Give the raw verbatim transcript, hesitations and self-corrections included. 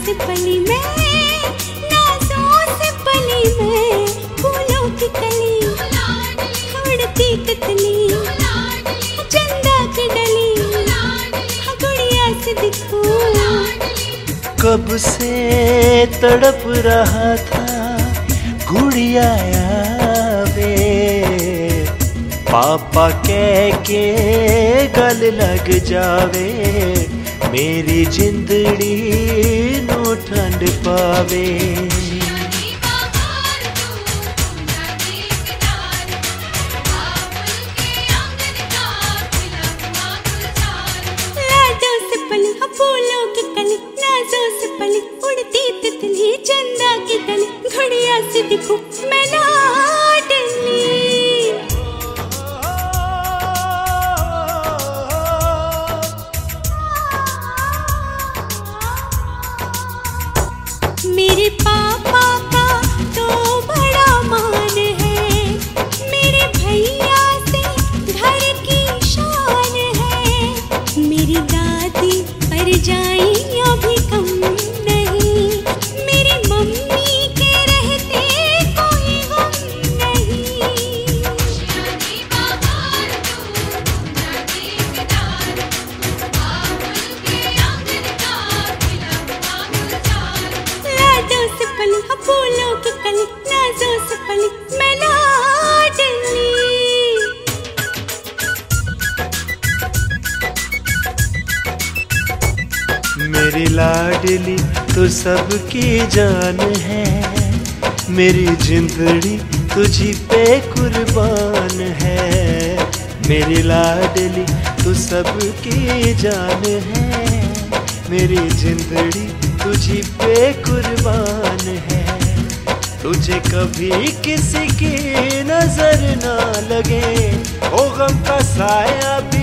से पली मैं, नाजों से पली मैं, फूलों की कली उड़ती तितली, चंदा की डली, गुड़िया से दिखूं। कब से तड़प रहा था गुड़िया आवे, पापा कह के गल लग जावे, मेरी जिंदड़ी नू ठंड पावे। लाडों से पली फूलों की कली, नाजों से पली उड़ती तितली, चंदा की डली, घड़िया से दिखूं मैं लाडली। मेरे पापा का तो बड़ा मान है, मेरे भैया से घर की शान है, मेरी दादी पर जाई अभी कम नहीं, मेरी मम्मी के रहते कोई गम नहीं। लाडों से पली फूलों की कली, नाजों से पली मैं लाडली। मेरी लाडली तो सबकी जान है, मेरी जिंदड़ी तुझी पे कुर्बान है। मेरी लाडली तो सबकी जान है, मेरी जिंदड़ी तुझी पे कुर्बान है। तुझे कभी किसी की नजर ना लगे, ओ गम का साया भी